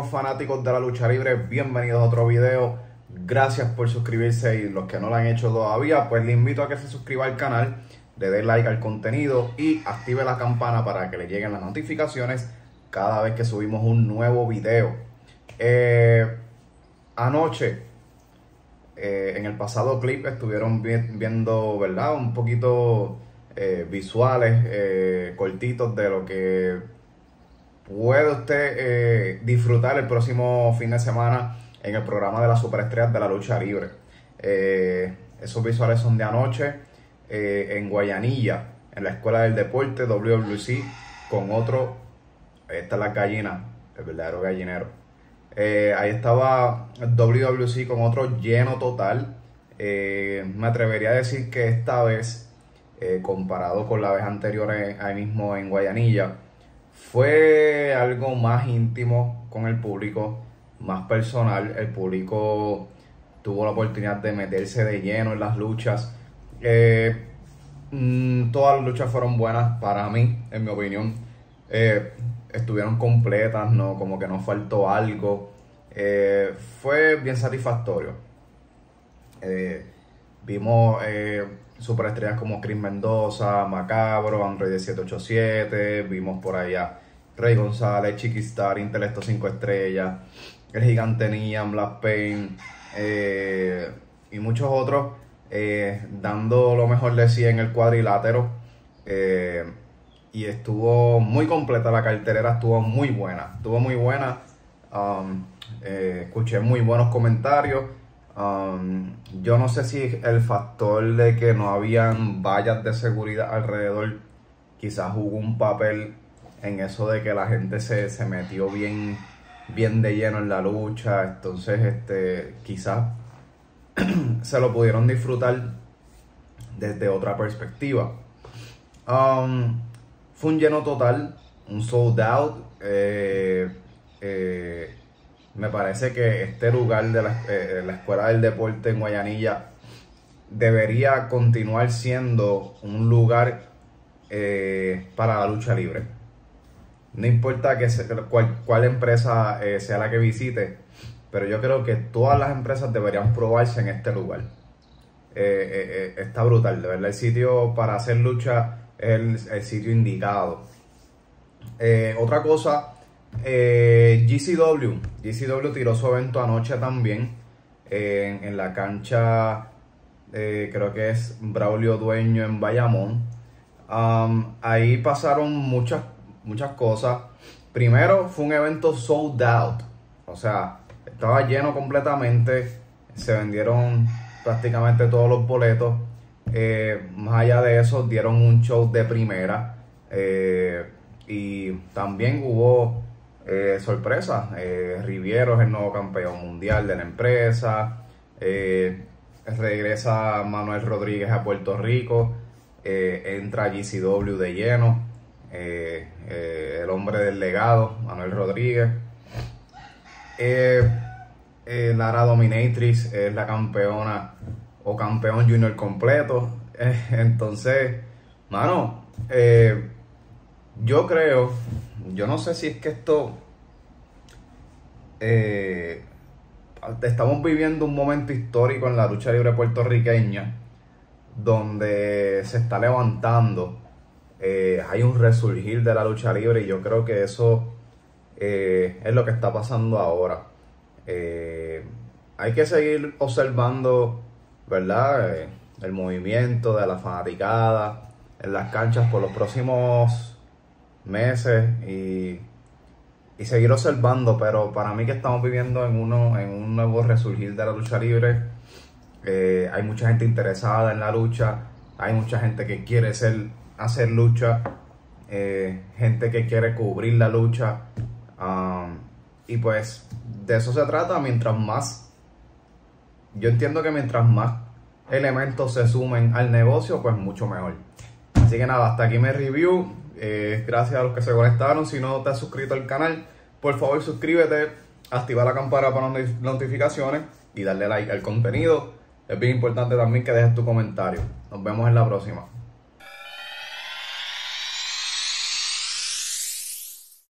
amigos fanáticos de la lucha libre, bienvenidos a otro video. Gracias por suscribirse y los que no lo han hecho todavía, pues les invito a que se suscriba al canal, le dé like al contenido y active la campana para que le lleguen las notificaciones cada vez que subimos un nuevo video. Anoche, en el pasado clip estuvieron viendo, ¿verdad? Un poquito visuales, cortitos de lo que puede usted disfrutar el próximo fin de semana en el programa de las superestrellas de la lucha libre. Esos visuales son de anoche en Guayanilla, en la Escuela del Deporte WWC, con otro, esta es la gallina, el verdadero gallinero. Ahí estaba WWC con otro lleno total. Me atrevería a decir que esta vez, comparado con la vez anterior ahí mismo en Guayanilla, fue algo más íntimo con el público, más personal. El público tuvo la oportunidad de meterse de lleno en las luchas. Todas las luchas fueron buenas para mí, en mi opinión. Estuvieron completas, no, como que no faltó algo. Fue bien satisfactorio. Vimos superestrellas como Chris Mendoza, Macabro, Android 787, vimos por allá Rey González, Chiquistar, Intelecto 5 estrellas, el Gigante Nian, Black Pain y muchos otros dando lo mejor de sí en el cuadrilátero. Y estuvo muy completa la cartelera, estuvo muy buena. Escuché muy buenos comentarios. Yo no sé si el factor de que no habían vallas de seguridad alrededor quizás jugó un papel en eso de que la gente se metió bien de lleno en la lucha. Entonces quizás se lo pudieron disfrutar desde otra perspectiva. Fue un lleno total, un sold out. Me parece que este lugar de la Escuela del Deporte en Guayanilla debería continuar siendo un lugar para la lucha libre. No importa cuál empresa sea la que visite, pero yo creo que todas las empresas deberían probarse en este lugar. Está brutal, de verdad. El sitio para hacer lucha es el sitio indicado. Otra cosa, GCW tiró su evento anoche también en la cancha, creo que es Braulio Dueño en Bayamón. Ahí pasaron muchas cosas. Primero, fue un evento sold out, o sea, estaba lleno completamente, se vendieron prácticamente todos los boletos. Más allá de eso, dieron un show de primera, y también hubo sorpresas. Riviero es el nuevo campeón mundial de la empresa. Regresa Manuel Rodríguez a Puerto Rico. Entra GCW de lleno. El hombre del legado, Manuel Rodríguez. Lara Dominatrix es la campeona o campeón junior completo. Entonces, mano, yo no sé si es que esto estamos viviendo un momento histórico en la lucha libre puertorriqueña, donde se está levantando. Hay un resurgir de la lucha libre y yo creo que eso es lo que está pasando ahora. Hay que seguir observando, ¿verdad? El movimiento de la fanaticada en las canchas por los próximos meses y seguir observando, pero para mí que estamos viviendo en un nuevo resurgir de la lucha libre. Hay mucha gente interesada en la lucha, hay mucha gente que quiere hacer lucha, gente que quiere cubrir la lucha, y pues de eso se trata. Yo entiendo que mientras más elementos se sumen al negocio, pues mucho mejor. Así que nada, hasta aquí mi review. Gracias a los que se conectaron. Si no te has suscrito al canal, por favor suscríbete, activa la campana para notificaciones y darle like al contenido. Es bien importante también que dejes tu comentario. Nos vemos en la próxima.